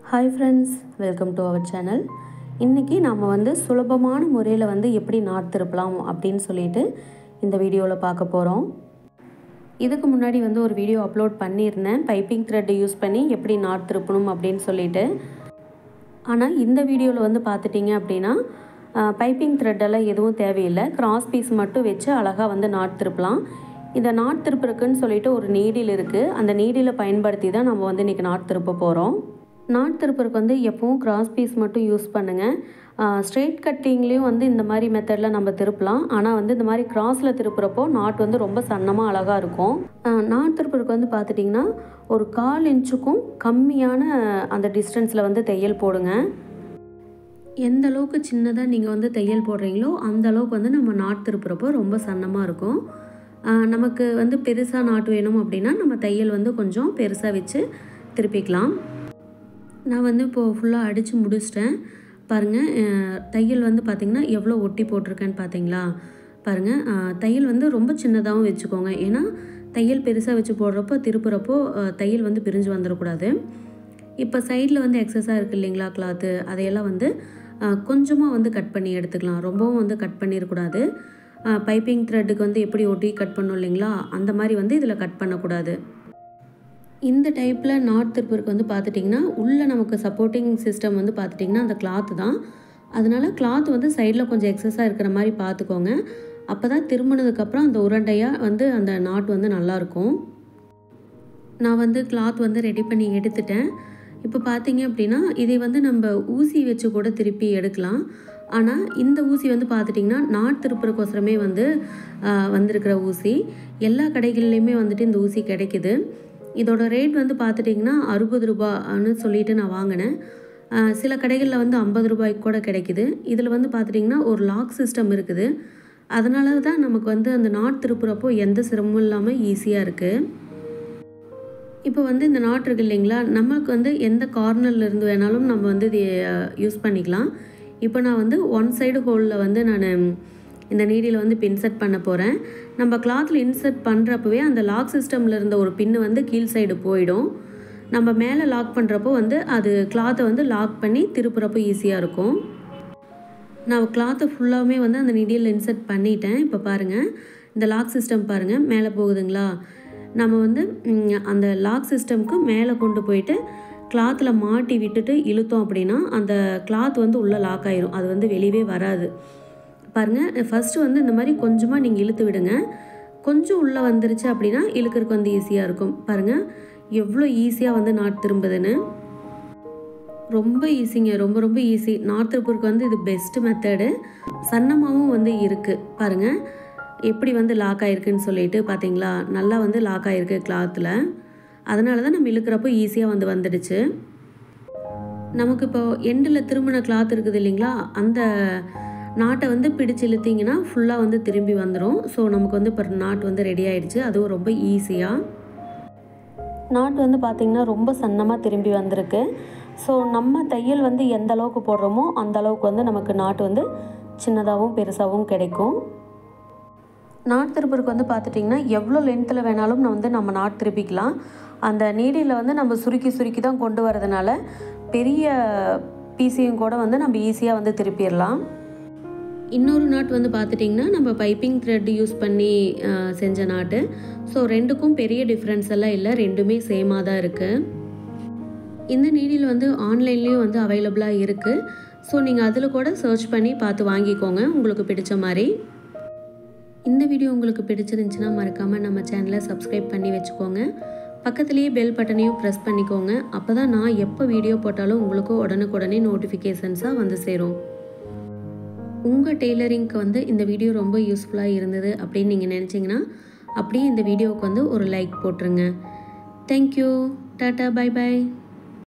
Hi friends, welcome to our channel. இன்னைக்கு நாம வந்து சுலபமான முறையில் வந்து எப்படி நாட் திருப்பலாம் அப்படின்னு சொல்லிட்டு இந்த வீடியோவில் பார்க்க போகிறோம். இதுக்கு முன்னாடி வந்து ஒரு வீடியோ அப்லோட் பண்ணியிருந்தேன் பைப்பிங் த்ரெட் யூஸ் பண்ணி எப்படி நாட் திருப்பணும் அப்படின்னு சொல்லிட்டு. ஆனால் இந்த வீடியோவில் வந்து பார்த்துட்டிங்க அப்படின்னா பைப்பிங் த்ரெட்டெல்லாம் எதுவும் தேவையில்லை, கிராஸ் பீஸ் மட்டும் வச்சு அழகாக வந்து நாட் திருப்பலாம். இந்த நாட் திருப்புறக்குன்னு சொல்லிட்டு ஒரு நீடில் இருக்குது, அந்த நீடிலை பயன்படுத்தி தான் நம்ம வந்து இன்றைக்கி நாட் திருப்ப போகிறோம். நாட் திருப்புறக்கு வந்து எப்பவும் கிராஸ் பீஸ் மட்டும் யூஸ் பண்ணுங்கள். ஸ்ட்ரெயிட் கட்டிங்லேயும் வந்து இந்த மாதிரி மெத்தடில் நம்ம திருப்பலாம். ஆனால் வந்து இந்த மாதிரி கிராஸில் திருப்புறப்போ நாட் வந்து ரொம்ப சன்னமாக அழகாக இருக்கும். நாட் திருப்புறக்கு வந்து பார்த்துட்டிங்கன்னா ஒரு 1/4 இன்ச்சுக்கும் கம்மியான அந்த டிஸ்டன்ஸில் வந்து தையல் போடுங்க. எந்த அளவுக்கு சின்னதாக நீங்கள் வந்து தையல் போடுறீங்களோ அந்த அளவுக்கு வந்து நம்ம நாட் திருப்புறப்போ ரொம்ப சன்னமாக இருக்கும். நமக்கு வந்து பெருசாக நாட் வேணும் அப்படின்னா நம்ம தையல் வந்து கொஞ்சம் பெருசாக வச்சு திருப்பிக்கலாம். நான் வந்து இப்போது ஃபுல்லாக அடித்து முடிச்சிட்டேன் பாருங்கள். தையல் வந்து பார்த்திங்கன்னா எவ்வளோ ஒட்டி போட்டிருக்கேன்னு பார்த்தீங்களா? பாருங்கள், தையல் வந்து ரொம்ப சின்னதாகவும் வச்சுக்கோங்க. ஏன்னா தையல் பெருசாக வச்சு போடுறப்போ திருப்புறப்போ தையல் வந்து பிரிஞ்சு வந்துடக்கூடாது. இப்போ சைடில் வந்து எக்ஸஸாக இருக்குது இல்லைங்களா கிளாத்து, அதையெல்லாம் வந்து கொஞ்சமாக வந்து கட் பண்ணி எடுத்துக்கலாம். ரொம்பவும் வந்து கட் பண்ணிடக்கூடாது. பைப்பிங் த்ரெட்டுக்கு வந்து எப்படி ஒட்டி கட் பண்ணோம் இல்லைங்களா, அந்த மாதிரி வந்து இதில் கட் பண்ணக்கூடாது. இந்த டைப்பில் நாட் திருப்புறக்கு வந்து பார்த்துட்டிங்கன்னா உள்ளே நமக்கு சப்போர்ட்டிங் சிஸ்டம் வந்து பார்த்துட்டிங்கன்னா அந்த கிளாத்து தான். அதனால் கிளாத் வந்து சைடில் கொஞ்சம் எக்ஸஸாக இருக்கிற மாதிரி பார்த்துக்கோங்க. அப்போ தான் திரும்பினதுக்கப்புறம் அந்த உருண்டையாக வந்து அந்த நாட் வந்து நல்லாயிருக்கும். நான் வந்து கிளாத் வந்து ரெடி பண்ணி எடுத்துட்டேன். இப்போ பார்த்தீங்க அப்படின்னா இதை வந்து நம்ம ஊசி வச்சு கூட திருப்பி எடுக்கலாம். ஆனால் இந்த ஊசி வந்து பார்த்துட்டிங்கன்னா நாட் திருப்புறக்கோசரமே வந்து வந்திருக்கிற ஊசி. எல்லா கடைகள்லேயுமே வந்துட்டு இந்த ஊசி கிடைக்குது. இதோட ரேட் வந்து பார்த்துட்டிங்கன்னா 60 ரூபான்னு சொல்லிட்டு நான் வாங்கினேன். சில கடைகளில் வந்து 50 ரூபாய்க்கு கூட கிடைக்குது. இதில் வந்து பார்த்துட்டிங்கன்னா ஒரு லாக் சிஸ்டம் இருக்குது. அதனால தான் நமக்கு வந்து அந்த நாட் திருப்புறப்போ எந்த சிரமமும் இல்லாமல் ஈஸியாக இருக்குது. இப்போ வந்து இந்த நாட் இருக்குது இல்லைங்களா, நமக்கு வந்து எந்த கார்னரில் இருந்து வேணாலும் நம்ம வந்து இதை யூஸ் பண்ணிக்கலாம். இப்போ நான் வந்து ஒன் சைடு ஹோலில் வந்து நான் இந்த நீடியில் வந்து இப்போ இன்சர்ட் பண்ண போகிறேன். நம்ம கிளாத்தில் இன்சர்ட் பண்ணுறப்பவே அந்த லாக் சிஸ்டமில் இருந்த ஒரு பின்னு வந்து கீழ் சைடு போயிடும். நம்ம மேலே லாக் பண்ணுறப்போ வந்து அது கிளாத்தை வந்து லாக் பண்ணி திருப்புறப்போ ஈஸியாக இருக்கும். நான் கிளாத்தை ஃபுல்லாகவே வந்து அந்த நீடியில் இன்சர்ட் பண்ணிட்டேன். இப்போ பாருங்கள், இந்த லாக் சிஸ்டம் பாருங்கள் மேலே போகுதுங்களா. நம்ம வந்து அந்த லாக் சிஸ்டம்க்கு மேலே கொண்டு போயிட்டு கிளாத்தில் மாட்டி விட்டுட்டு இழுத்தோம் அப்படின்னா அந்த கிளாத் வந்து உள்ளே லாக் ஆயிரும், அது வந்து வெளியே வராது. பாருங்கள், ஃபஸ்ட்டு வந்து இந்த மாதிரி கொஞ்சமாக நீங்கள் இழுத்து விடுங்க. கொஞ்சம் உள்ளே வந்துருச்சு அப்படின்னா இழுக்கிறதுக்கு வந்து ஈஸியாக இருக்கும். பாருங்கள் எவ்வளோ ஈஸியாக வந்து நாட் திரும்புதுன்னு. ரொம்ப ஈஸிங்க, ரொம்ப ரொம்ப ஈஸி. நாட் திருப்புறக்கு வந்து இது பெஸ்ட்டு மெத்தடு. சன்னமாகவும் வந்து இருக்குது. பாருங்கள் எப்படி வந்து லாக் ஆகிருக்குன்னு சொல்லிட்டு பார்த்தீங்களா, நல்லா வந்து லாக் ஆகிருக்கு கிளாத்தில். அதனால தான் நம்ம இழுக்கிறப்போ ஈஸியாக வந்து வந்துடுச்சு. நமக்கு இப்போ எண்டில் திரும்பின கிளாத் இருக்குது இல்லைங்களா, அந்த நாட்டை வந்து பிடிச்சி இழுத்திங்கன்னா ஃபுல்லாக வந்து திரும்பி வந்துடும். ஸோ நமக்கு வந்து இப்போ நாட் வந்து ரெடி ஆகிடுச்சு, அதுவும் ரொம்ப ஈஸியாக. நாட் வந்து பார்த்திங்கன்னா ரொம்ப சன்னமாக திரும்பி வந்திருக்கு. ஸோ நம்ம தையல் வந்து எந்த அளவுக்கு போடுறோமோ அந்த அளவுக்கு வந்து நமக்கு நாட் வந்து சின்னதாகவும் பெருசாகவும் கிடைக்கும். நாட் திருப்புறக்கு வந்து பார்த்துட்டிங்கன்னா எவ்வளோ லென்த்தில் வேணாலும் நம்ம நாட் திருப்பிக்கலாம். அந்த நீடியில் வந்து நம்ம சுருக்கி சுருக்கி தான் கொண்டு வரதுனால பெரிய பீஸையும் கூட வந்து நம்ம ஈஸியாக வந்து திருப்பிடலாம். இன்னொரு நாட் வந்து பார்த்துட்டிங்கன்னா நம்ம பைப்பிங் த்ரெட் யூஸ் பண்ணி செஞ்ச நாட்டு. ஸோ ரெண்டுக்கும் பெரிய டிஃப்ரென்ஸ் எல்லாம் இல்லை, ரெண்டுமே சேமாக தான் இருக்குது. இந்த நீடில் வந்து ஆன்லைன்லேயும் வந்து அவைலபிளாக இருக்குது. ஸோ நீங்கள் அதில் கூட சர்ச் பண்ணி பார்த்து வாங்கிக்கோங்க உங்களுக்கு பிடிச்ச மாதிரி. இந்த வீடியோ உங்களுக்கு பிடிச்சிருந்துச்சுன்னா மறக்காமல் நம்ம சேனலை சப்ஸ்கிரைப் பண்ணி வச்சுக்கோங்க. பக்கத்துலேயே பெல் பட்டனையும் ப்ரெஸ் பண்ணிக்கோங்க. அப்போ தான் நான் எப்போ வீடியோ போட்டாலும் உங்களுக்கு உடனுக்குடனே நோட்டிஃபிகேஷன்ஸாக வந்து சேரும். உங்கள் டெய்லரிங்க்கு வந்து இந்த வீடியோ ரொம்ப யூஸ்ஃபுல்லாக இருந்தது அப்படின்னு நீங்கள் நினச்சிங்கன்னா அப்படியே இந்த வீடியோவுக்கு வந்து ஒரு லைக் போட்டுருங்க. தேங்க்யூ, டாட்டா, பை பை.